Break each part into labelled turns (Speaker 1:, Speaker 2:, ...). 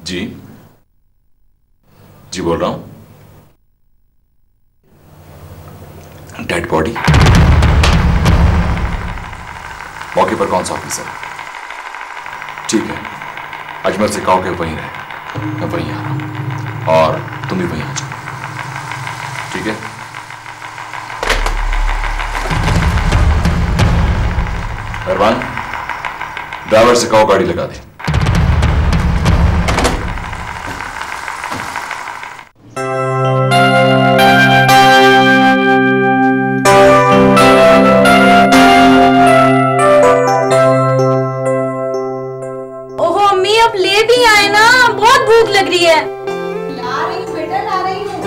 Speaker 1: जी जी बोल रहा हूं। Dead body? मौके पर कौन सा ऑफिसर? ठीक है, अजमल से कहो कि वहीं रहे, मैं वहीं आ रहा हूं और तुम भी वहीं आ जाओ, ठीक है? मेहरबान, ड्राइवर से कहो गाड़ी लगा दे।
Speaker 2: ओहो अम्मी, अब ले भी आए ना, बहुत भूख लग रही है।
Speaker 3: ला रही हूँ बेटा, ला रही हूँ।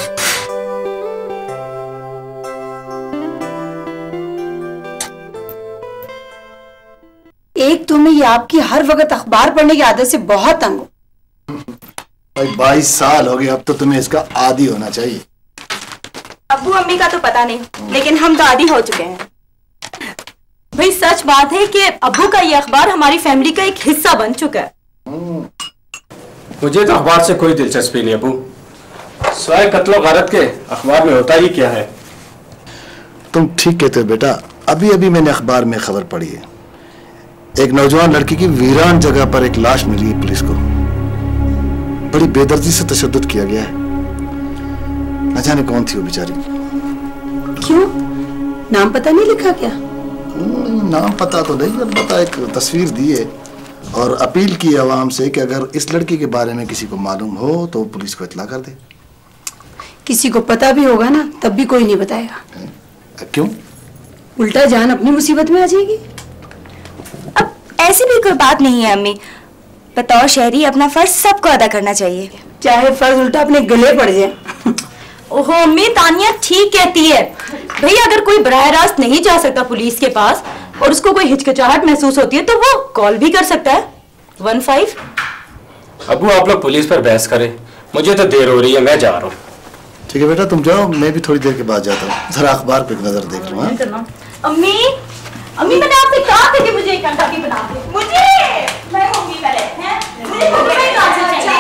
Speaker 4: एक तो मैं ये आपकी हर वक्त अखबार पढ़ने की आदत से बहुत तंग हूँ।
Speaker 5: भाई 22 साल हो गए, अब तो तुम्हें इसका आदी होना चाहिए।
Speaker 2: अब्बू अम्मी का तो पता नहीं, लेकिन हम तो आदी हो चुके हैं। भाई सच बात है कि अब्बू का ये अखबार हमारी फैमिली का एक हिस्सा बन चुका है।
Speaker 6: मुझे तो अखबार से कोई दिलचस्पी नहीं अब्बू, सिवाय कत्लो गारत के अखबार में होता ही क्या है।
Speaker 5: तुम ठीक कहते हो बेटा, अभी अभी मैंने अखबार में खबर पढ़ी है, एक नौजवान लड़की की वीरान जगह पर एक लाश मिली है पुलिस को। बड़ी बेदर्दी से तशद्दुद किया गया है। न जाने कौन थी वो बेचारी।
Speaker 4: क्यों, नाम पता नहीं लिखा क्या?
Speaker 5: नाम पता तो नहीं, अलबत्ता एक तस्वीर दी है और अपील की आवाम से कि अगर इस लड़की के बारे में किसी को मालूम हो तो पुलिस को इत्तला कर दे।
Speaker 4: किसी को पता भी होगा ना, तब भी कोई नहीं बताएगा।
Speaker 5: क्यों?
Speaker 4: उल्टा जान अपनी मुसीबत में आ जाएगी।
Speaker 2: अब ऐसी भी कोई बात नहीं है अम्मी, बतौर शहरी अपना फर्ज सबको अदा करना चाहिए,
Speaker 4: चाहे फर्ज उल्टा अपने गले पड़ जाए।
Speaker 2: ओहो अम्मी, तानिया ठीक कहती है। भैया अगर कोई बराह रास्त नहीं जा सकता पुलिस के पास और उसको कोई हिचकिचाहट महसूस होती है तो वो कॉल भी कर सकता है 15।
Speaker 6: अब्बू आप लोग पुलिस पर बहस करें, मुझे तो देर हो रही है, मैं जा रहा हूँ।
Speaker 5: ठीक है बेटा, तुम जाओ, मैं भी थोड़ी देर के बाद जाता हूँ, जरा अखबार पे एक नजर देख लूँ।
Speaker 2: अम्मी अम्मी, मैंने आपसे कहा था कि मुझे एक अंडा भी बना दे। मुझे मैं होंगी पहले, हैं? मुझे होंगी मैं कहाँ से चाहिए?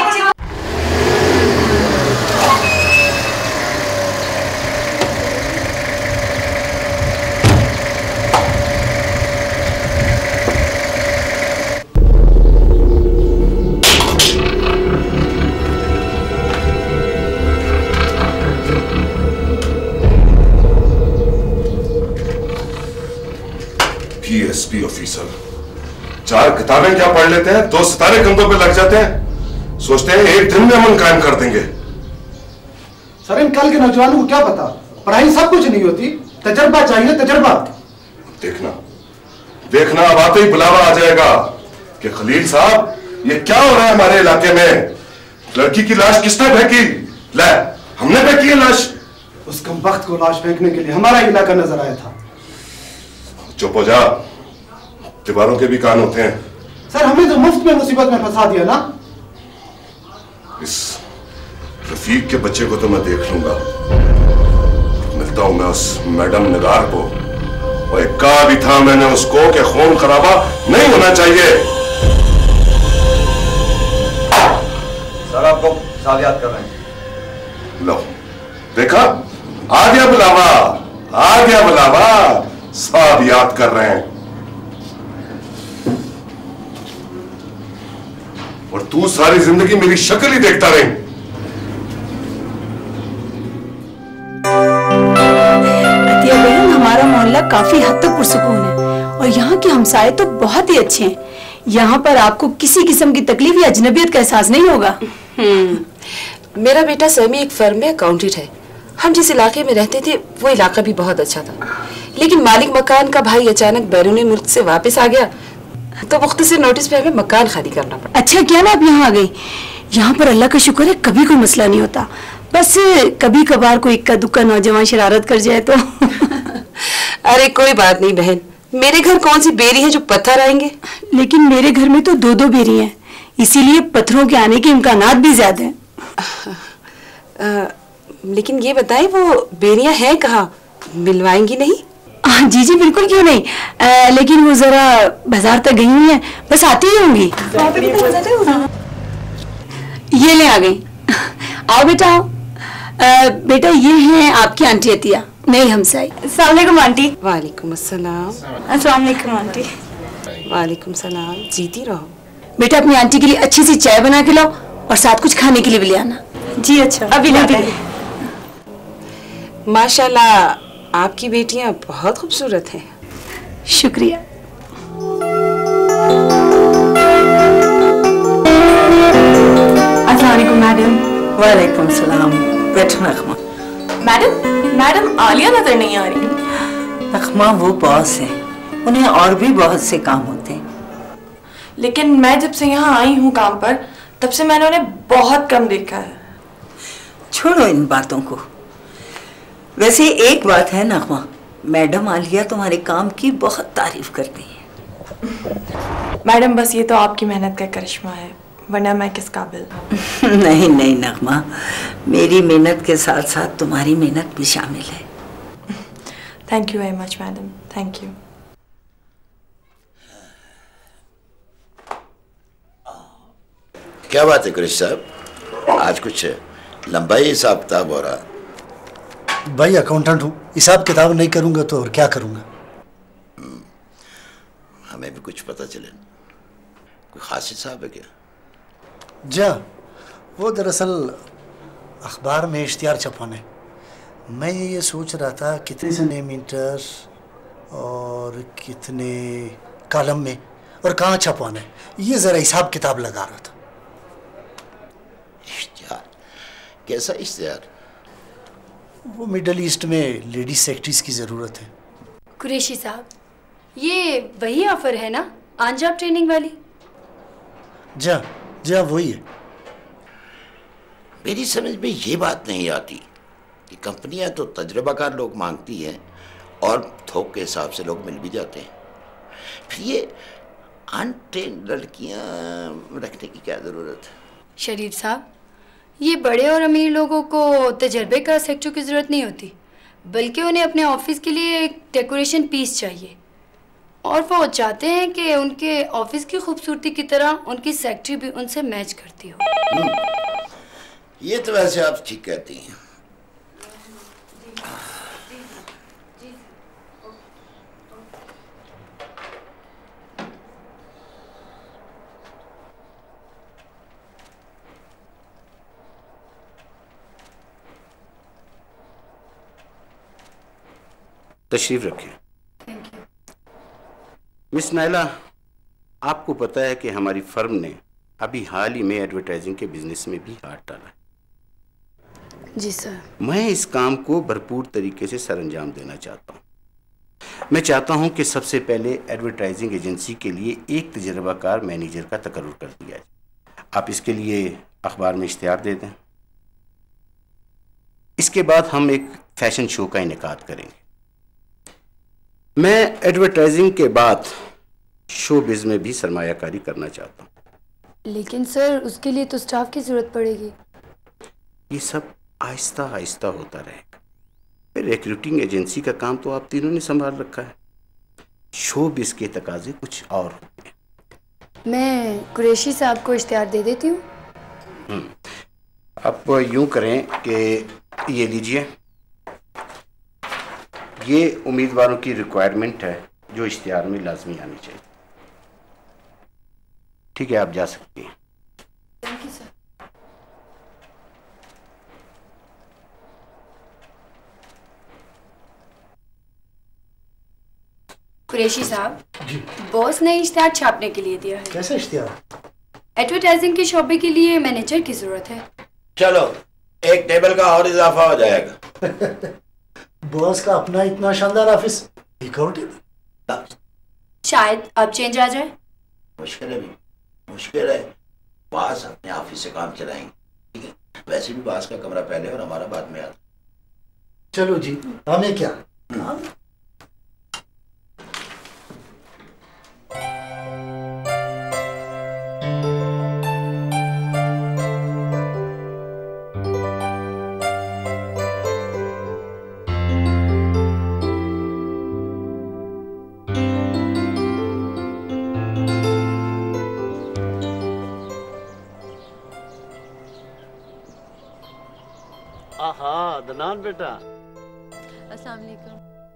Speaker 7: PSP ऑफिसर 4 किताबें क्या पढ़ लेते हैं, 2 सितारे कंधों पे लग जाते हैं, सोचते हैं एक दिन में अमन कायम कर देंगे।
Speaker 8: सर इन कल के नौजवानों को क्या पता, पढ़ाई सब कुछ नहीं होती, तजर्बा चाहिए, तजर्बा।
Speaker 7: देखना देखना, अब आते ही बुलावा आ जाएगा कि खलील साहब ये क्या हो रहा है हमारे इलाके में, लड़की की लाश किसने फेंकी? ले, हमने फेंकी है लाश।
Speaker 8: उस कमबख्त को लाश फेंकने के लिए हमारा इलाका नजर आया था।
Speaker 7: चुप हो जा, दीवारों के भी कान होते हैं।
Speaker 8: सर हमने तो मुफ्त में मुसीबत में फंसा दिया ना।
Speaker 7: इस रफीक के बच्चे को तो मैं देख लूंगा, मिलता हूं मैं उस मैडम निगार को, और एक कहा भी था मैंने उसको कि खून खराबा नहीं होना चाहिए।
Speaker 9: सर आपको साल याद कर रहे हैं।
Speaker 7: लो देखा, आ गया बुलावा, आ गया बुलावा, सब याद कर रहे हैं। और तू सारी जिंदगी मेरी शक्ल ही देखता रही।
Speaker 4: अतिया बहन, हमारा मोहल्ला काफी हद तक पुरसुकून है और यहाँ के हमसाए तो बहुत ही अच्छे हैं। यहाँ पर आपको किसी किस्म की तकलीफ या अजनबियत का एहसास नहीं होगा।
Speaker 10: मेरा बेटा सैमी एक फर्म में अकाउंटेंट है। हम जिस इलाके में रहते थे वो इलाका भी बहुत अच्छा था, लेकिन मालिक मकान का भाई अचानक बैरून मुल्क से वापस आ गया तो मुख्तसर नोटिस पे हमें मकान खाली करना पड़ा।
Speaker 4: अच्छा किया ना आप यहाँ आ गई। यहाँ पर अल्लाह का शुक्र है कभी कोई मसला नहीं होता, बस कभी कभार कोई इक्का दुक्का नौजवान शरारत कर जाए तो।
Speaker 10: अरे कोई बात नहीं बहन, मेरे घर कौन सी बेरी है जो पत्थर आएंगे।
Speaker 4: लेकिन मेरे घर में तो 2-2 बेरी हैं, इसीलिए पत्थरों के आने के इम्कानात भी ज्यादा हैं।
Speaker 10: लेकिन ये बताएं वो बेरियां हैं कहाँ, मिलवाएंगी नहीं?
Speaker 4: जी जी बिल्कुल, क्यों नहीं, लेकिन वो जरा बाजार तक गई हुई है, बस आती ही होंगी। आ गई। आओ बेटा आओ। बेटा ये हैं आपकी आंटी अतिया, नई हमसाई।
Speaker 2: अस्सलाम वालेकुम आंटी।
Speaker 10: वालेकुम अस्सलाम।
Speaker 2: अस्सलाम वालेकुम आंटी।
Speaker 10: वालेकुम सलाम। जीती रहो।
Speaker 4: बेटा अपनी आंटी के लिए अच्छी सी चाय बना के लाओ और साथ कुछ खाने के लिए भी ले आना।
Speaker 2: जी अच्छा, अभी लाते हैं।
Speaker 10: माशाल्लाह आपकी बेटियां बहुत खूबसूरत हैं।
Speaker 4: शुक्रिया।
Speaker 2: अस्सलाम वालेकुम मैडम।
Speaker 11: वालेकुम सलाम। बैठो नगमा।
Speaker 2: मैडम आलिया नजर नहीं आ रही।
Speaker 11: नगमा वो बॉस है, उन्हें और भी बहुत से काम होते हैं।
Speaker 12: लेकिन मैं जब से यहाँ आई हूँ काम पर, तब से मैंने उन्हें बहुत कम देखा है।
Speaker 11: छोड़ो इन बातों को। वैसे एक बात है नगमा, मैडम आलिया तुम्हारे काम की बहुत तारीफ करती है।
Speaker 12: मैडम बस ये तो आपकी मेहनत का करिश्मा है, वरना मैं किस काबिल।
Speaker 11: नहीं नहीं नगमा, मेरी मेहनत के साथ साथ तुम्हारी मेहनत भी शामिल है।
Speaker 12: Thank you very much madam, thank you.
Speaker 13: क्या बात है कुरैशी साहब, आज कुछ लंबा ही हिसाब किताब हो रहा।
Speaker 5: भाई अकाउंटेंट हूँ, हिसाब किताब नहीं करूंगा तो और क्या करूंगा।
Speaker 13: हमें भी कुछ पता चले। कोई खास हिसाब है क्या?
Speaker 5: जा वो दरअसल अखबार में इश्तिहार छपवाने, मैं ये सोच रहा था कितने सेंटीमीटर और कितने कॉलम में और कहाँ छपवाना है, ये जरा हिसाब किताब लगा रहा था।
Speaker 13: इश्तिहार? कैसा इश्तिहार?
Speaker 5: वो मिडल ईस्ट में लेडी सेक्रेटरीज की जरूरत है।
Speaker 4: कुरैशी साहब, ये वही ऑफर है ना, आंजाब ट्रेनिंग वाली?
Speaker 5: जा जा वही है।
Speaker 13: मेरी समझ में ये बात नहीं आती कि कंपनियां तो तजुर्बाकार लोग मांगती हैं और थोक के हिसाब से लोग मिल भी जाते हैं, फिर ये अनट्रेन्ड लड़कियां रखने की क्या जरूरत है?
Speaker 4: शरीफ साहब, ये बड़े और अमीर लोगों को तजर्बे का सेक्रेटरी की जरूरत नहीं होती, बल्कि उन्हें अपने ऑफिस के लिए एक डेकोरेशन पीस चाहिए और वो चाहते हैं कि उनके ऑफिस की खूबसूरती की तरह उनकी सेक्रेटरी भी उनसे मैच करती हो।
Speaker 13: ये तो वैसे आप ठीक कहती हैं।
Speaker 14: तशरीफ रखें। मिस नायला, आपको पता है कि हमारी फर्म ने अभी हाल ही में एडवर्टाइजिंग के बिजनेस में भी हाथ डाला है।
Speaker 4: जी सर।
Speaker 14: मैं इस काम को भरपूर तरीके से सरअंजाम देना चाहता हूँ। मैं चाहता हूँ कि सबसे पहले एडवर्टाइजिंग एजेंसी के लिए एक तजर्बाकार मैनेजर का तकर्रुर कर दिया जाए। आप इसके लिए अखबार में इश्तिहार दे दें। इसके बाद हम एक फैशन शो का इनेकाद करेंगे। मैं एडवर्टाइजिंग के बाद शो बिज में भी सरमायाकारी करना चाहता हूँ।
Speaker 4: लेकिन सर उसके लिए तो स्टाफ की जरूरत पड़ेगी।
Speaker 14: ये सब आहिस्ता आहिस्ता होता रहेगा। फिर रिक्रूटिंग एजेंसी का काम तो आप तीनों ने संभाल रखा है, शो बिज के तकाजे कुछ और होते हैं।
Speaker 4: मैं कुरैशी साहब को इश्तिहार दे देती हूँ।
Speaker 14: अब यूं करें कि ये लीजिए, ये उम्मीदवारों की रिक्वायरमेंट है जो इश्तिहार में लाजमी आनी चाहिए। ठीक है, आप जा सकती हैं।
Speaker 4: Thank you sir. कुरैशी साहब, बॉस ने इश्तिहार छापने के लिए दिया है।
Speaker 5: कैसा इश्तिहार?
Speaker 4: एडवर्टाइजिंग के शोबे के लिए मैनेजर की जरूरत है।
Speaker 13: चलो एक टेबल का और इजाफा हो जाएगा।
Speaker 5: बॉस का अपना इतना शानदार ऑफिस, एक और टेबल।
Speaker 4: शायद अब चेंज आ जाए।
Speaker 13: मुश्किल है भी, मुश्किल है। बास अपने ऑफिस से काम चलाएंगे, ठीक है। वैसे भी बास का कमरा पहले और हमारा बाद में आता।
Speaker 5: चलो जी, हमें क्या।
Speaker 15: आहा अदनान बेटा।
Speaker 2: अस्सलाम वालेकुम।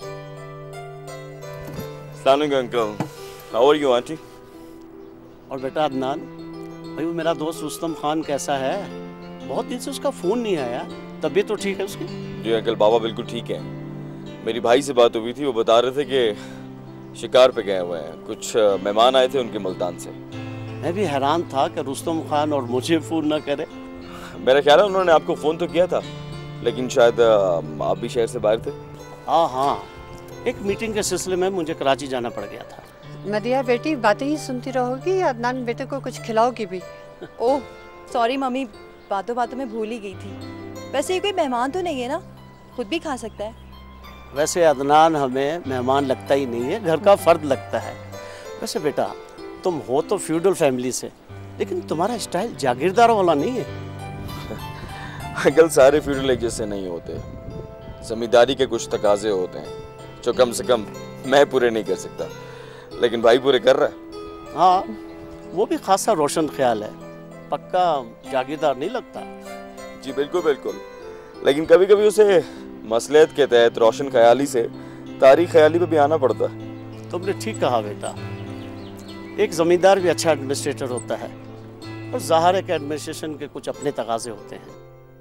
Speaker 16: Uncle, how are you aunty?
Speaker 15: और बेटा अदनान, भाई वो मेरा दोस्त रुस्तम खान कैसा है? बहुत दिन से उसका फोन नहीं आया। तबीयत तो ठीक है उसकी?
Speaker 16: जी अंकल, बाबा बिल्कुल ठीक है। मेरी भाई से बात हुई थी, वो बता रहे थे कि शिकार पे गए हुए हैं। कुछ मेहमान आए थे उनके मुल्तान से।
Speaker 15: मैं भी हैरान था कि रुस्तम खान और मुझे फोन न करे।
Speaker 16: मेरा ख्याल है उन्होंने आपको फोन तो किया था, लेकिन शायद आप भी शहर से बाहर थे।
Speaker 15: हाँ, एक मीटिंग के सिलसिले में मुझे कराची जाना पड़ गया था।
Speaker 17: मदिया बेटी बातें ही सुनती रहोगी या अदनान बेटे को कुछ खिलाओगी भी?
Speaker 2: ओह सॉरी मम्मी, बातों बातों में भूल ही गई थी। वैसे ये कोई मेहमान तो नहीं है ना, खुद भी खा सकता है।
Speaker 15: वैसे अदनान हमें मेहमान लगता ही नहीं है, घर का फर्द लगता है। वैसे बेटा तुम हो तो फ्यूडल फैमिली से, लेकिन तुम्हारा स्टाइल जागीरदारों वाला नहीं है।
Speaker 16: अंकल सारे फ्यूडल एक जैसे नहीं होते। जमींदारी के कुछ तकाजे होते हैं जो कम से कम मैं पूरे नहीं कर सकता, लेकिन भाई पूरे कर रहा है।
Speaker 15: हाँ, वो भी खासा रोशन ख्याल है, पक्का जागीरदार नहीं लगता।
Speaker 16: जी बिल्कुल बिल्कुल, लेकिन कभी कभी उसे मसलियत के तहत रोशन ख्याली से तारीख ख्याली पे भी आना पड़ता है।
Speaker 15: तुमने ठीक कहा बेटा, एक जमींदार भी अच्छा एडमिनिस्ट्रेटर होता है, और ज़ाहिर है कि एडमिनिस्ट्रेशन के कुछ अपने तकाजे होते हैं।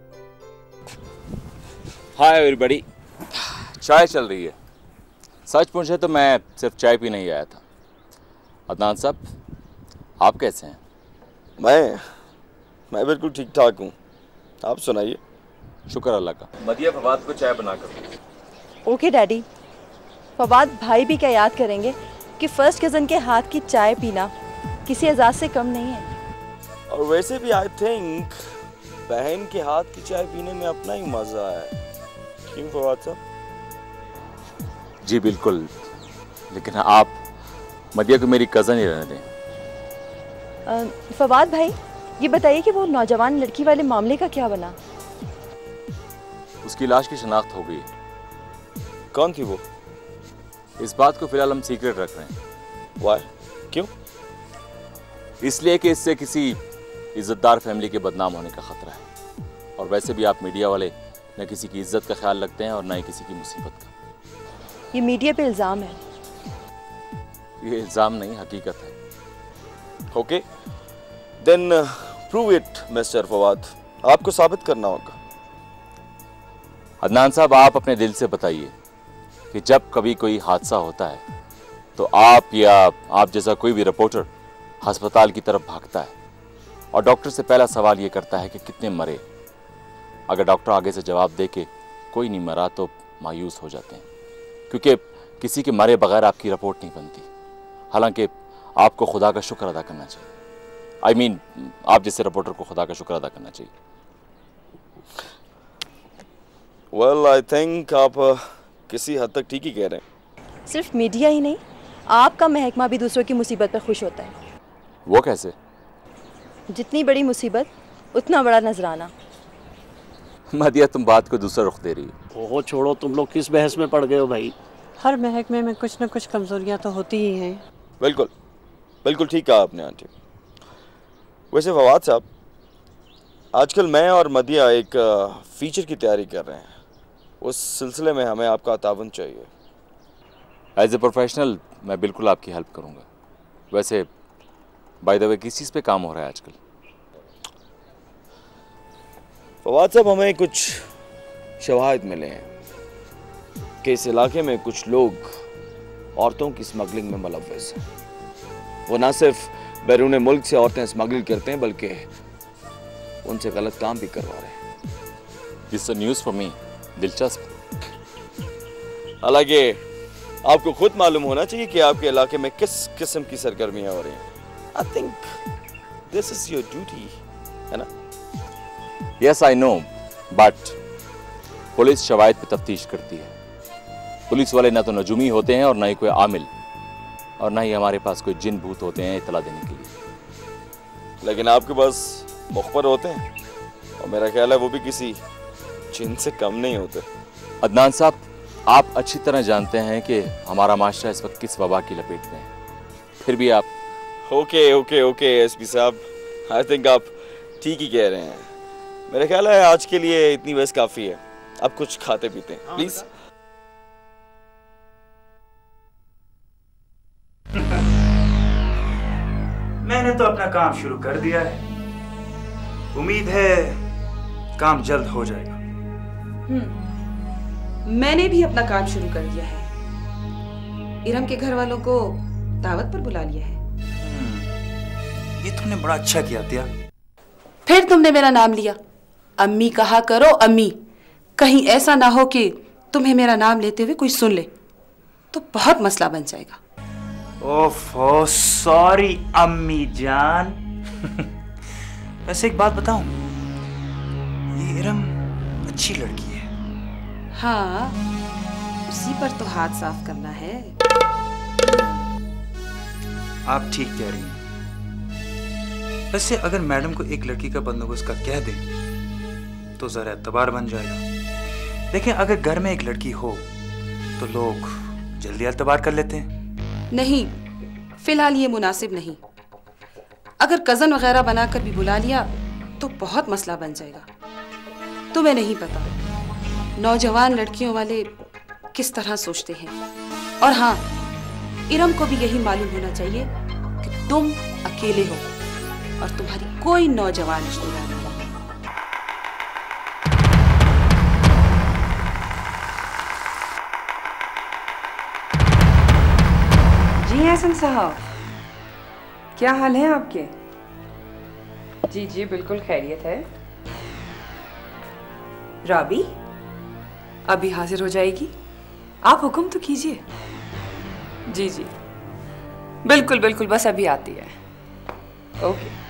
Speaker 1: हाय एवरीबॉडी, चाय चल रही है। सच पूछे तो मैं सिर्फ चाय पीने ही आया था। अदनान साहब, आप कैसे हैं?
Speaker 16: मैं बिल्कुल ठीक ठाक हूँ, आप सुनाइए।
Speaker 1: शुक्र अल्लाह का। मदिया फवाद को चाय बना कर।
Speaker 2: Okay daddy. फवाद भाई भी क्या याद करेंगे कि फर्स्ट कज़न के हाथ की चाय पीना किसी एजाज से कम नहीं है।
Speaker 16: और वैसे भी आई थिंक बहन के हाथ की चाय पीने में अपना ही मजा है। क्यों फवाद साहब?
Speaker 1: जी बिल्कुल, लेकिन आप मदिया को मेरी कज़न ही रहने दें।
Speaker 2: फवाद भाई, ये बताइए कि वो नौजवान लड़की वाले मामले का क्या बना?
Speaker 1: उसकी लाश की शिनाख्त हो गई।
Speaker 16: कौन थी वो?
Speaker 1: इस बात को फिलहाल हम सीक्रेट रख रहे हैं।
Speaker 16: वाई? क्यों?
Speaker 1: इसलिए कि इससे किसी इज्जतदार फैमिली के बदनाम होने का खतरा है। और वैसे भी आप मीडिया वाले न किसी की इज्जत का ख्याल रखते हैं और न ही किसी की मुसीबत का।
Speaker 2: ये मीडिया पे इल्जाम है।
Speaker 1: ये इल्जाम नहीं, हकीकत है।
Speaker 16: Okay then prove it mister Fawad, आपको साबित करना होगा।
Speaker 1: अदनान साहब, आप अपने दिल से बताइए कि जब कभी कोई हादसा होता है तो आप या आप जैसा कोई भी रिपोर्टर अस्पताल की तरफ भागता है और डॉक्टर से पहला सवाल ये करता है कि कितने मरे। अगर डॉक्टर आगे से जवाब दे के कोई नहीं मरा तो मायूस हो जाते हैं, क्योंकि किसी के मरे बगैर आपकी रिपोर्ट नहीं बनती। हालांकि आपको खुदा का शुक्र अदा करना चाहिए। I mean, आप जैसे रिपोर्टर को खुदा का शुक्र अदा करना चाहिए।
Speaker 16: Well, I think आप किसी हद तक ठीक ही कह रहे हैं।
Speaker 2: सिर्फ मीडिया ही नहीं, आपका महकमा भी दूसरों की मुसीबत पर खुश होता है।
Speaker 1: वो कैसे?
Speaker 2: जितनी बड़ी मुसीबत उतना बड़ा नजराना।
Speaker 1: मदिया, तुम बात को दूसरा रुख दे रही हो।
Speaker 15: ओहो छोड़ो, तुम लोग किस बहस में पड़ गए हो भाई?
Speaker 17: हर महकमे में कुछ न कुछ कमजोरियां तो होती ही हैं।
Speaker 16: बिल्कुल बिल्कुल ठीक कहा आपने आंटी। वैसे फवाद साहब, आजकल मैं और मदिया एक फीचर की तैयारी कर रहे हैं। उस सिलसिले में हमें आपका तावन चाहिए।
Speaker 1: एज ए प्रोफेशनल मैं बिल्कुल आपकी हेल्प करूंगा। वैसे बाय द वे किस चीज़ पे काम हो रहा है आजकल?
Speaker 16: फवाद साहब, हमें कुछ शवाहिद मिले हैं कि इस इलाके में कुछ लोग औरतों की स्मगलिंग में मुलव्वस हैं। वो ना सिर्फ बैरून मुल्क से औरतें स्मगलिंग करते हैं, बल्कि उनसे गलत काम भी करवा रहे हैं।
Speaker 1: This is news for me. दिलचस्प।
Speaker 16: हालांकि आपको खुद मालूम होना चाहिए कि आपके इलाके में किस किस्म की सरगर्मियां हो रही हैं। I think this is your duty, है ना?
Speaker 1: Yes I know, but police शवाहिद पे तफ्तीश करती है। पुलिस वाले ना तो नजूमी होते हैं और ना ही कोई आमिल, और ना ही हमारे पास कोई जिन भूत होते हैं इतला देने के लिए।
Speaker 16: लेकिन आपके पास मुखबर होते हैं, और मेरा ख्याल है वो भी किसी जिन से कम नहीं होते।
Speaker 1: अदनान साहब, आप अच्छी तरह जानते हैं कि हमारा माशरा इस वक्त किस वबा की लपेट में है, फिर भी आप
Speaker 16: ओके एसपी साहब, आई थिंक आप ठीक ही कह रहे हैं। मेरे ख्याल है आज के लिए इतनी बहस काफी है, अब कुछ खाते पीते हैं प्लीज।
Speaker 18: मैंने तो अपना काम शुरू कर दिया है, उम्मीद है काम जल्द हो जाएगा।
Speaker 10: मैंने भी अपना काम शुरू कर दिया है। इरम के घर वालों को दावत पर बुला लिया है।
Speaker 18: ये तुमने बड़ा अच्छा किया तिया।
Speaker 10: फिर तुमने मेरा नाम लिया। अम्मी कहा करो अम्मी, कहीं ऐसा ना हो कि तुम्हें मेरा नाम लेते हुए कोई सुन ले, तो बहुत मसला बन जाएगा।
Speaker 18: ओफो सॉरी अम्मी जान। वैसे एक बात बताऊं, ये इरम अच्छी लड़की है।
Speaker 10: हाँ, उसी पर तो हाथ साफ करना है।
Speaker 18: आप ठीक कह रही हैं। वैसे अगर मैडम को एक लड़की का बंदोबस्त का कह दे तो जरा एतबार बन जाएगा। लेकिन अगर घर में एक लड़की हो तो लोग जल्दी एतबार कर लेते हैं।
Speaker 10: नहीं, फिलहाल ये मुनासिब नहीं। अगर कजन वगैरह बनाकर भी बुला लिया तो बहुत मसला बन जाएगा। तुम्हें नहीं पता नौजवान लड़कियों वाले किस तरह सोचते हैं। और हाँ, इरम को भी यही मालूम होना चाहिए कि तुम अकेले हो और तुम्हारी कोई नौजवान रिश्तेदार नहीं।
Speaker 19: जी हसन साहब, क्या हाल है आपके? जी जी बिल्कुल खैरियत है। राबी अभी हाजिर हो जाएगी, आप हुक्म तो कीजिए। जी जी बिल्कुल बिल्कुल, बस अभी आती है। ओके।